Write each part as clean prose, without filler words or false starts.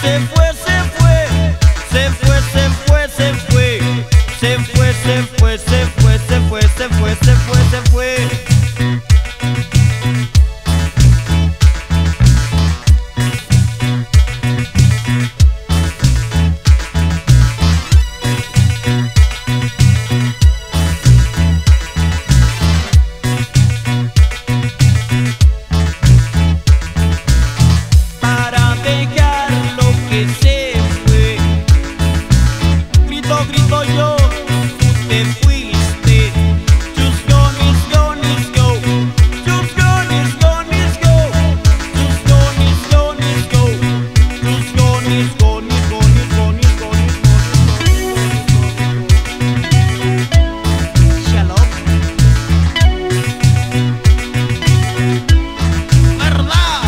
se fue, se fue, se fue, se fue, se fue, se fue, se fue, se fue, se fue, se fue, se fue, se fue. Grito yo, te fuiste. Just gone is gone is go. Just gone is gone is go. Just gone is gone is go. Just gone is gone is gone is gone is gone is gone. Shalom. ¿Verdad?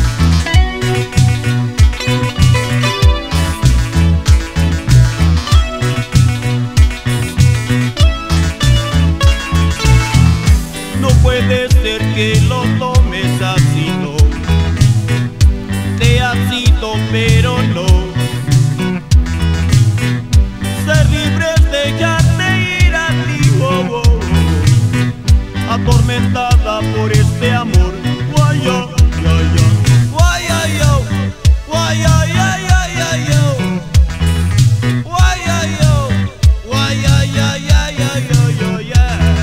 Puede ser que lo tomes así, no. Te has ido, pero no. Ser libre es dejarte ir a ti, oh, oh. Atormentada por este amor. Guay, yo, yo, yo. Guay, yo, guay, yo, yo, yo. Guay, yo, guay, yo, yo, yo, yo, yo.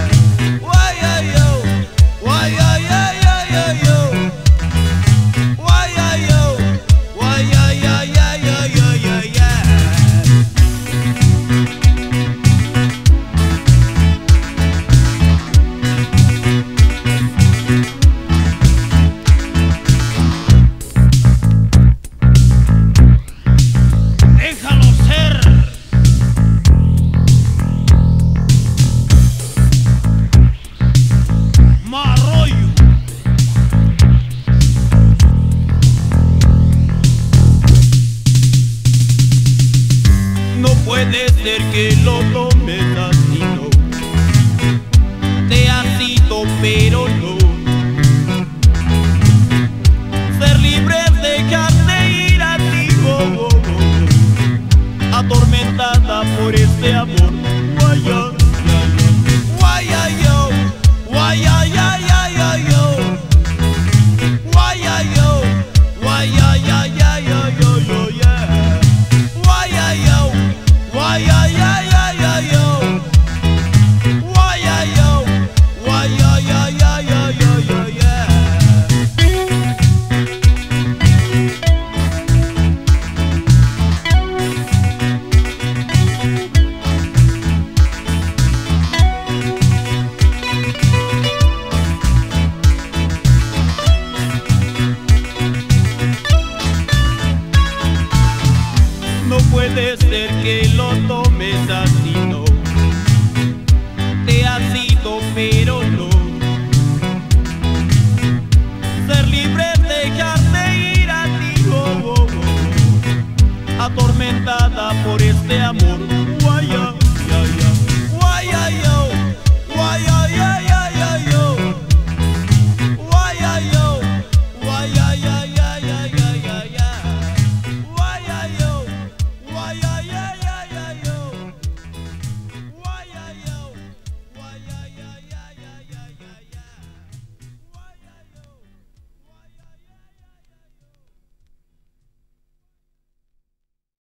Puede ser que lo tomes así, no. Te has ido, pero no. Ser libre es dejarte ir a ti, oh, oh, oh. Atormentada por este amor. Guay, yo, guay, yo, guay, yo, yo. Guay, yo, guay, yo, yo, yeah. Guay, yo. Why, yo, why, yo, why, yo, yeah. No puede ser que lo tomes así, no. Te has ido, pero no. Ser libre es dejarte ir a ti, oh, oh, oh. Atormentada por este amor. Guay,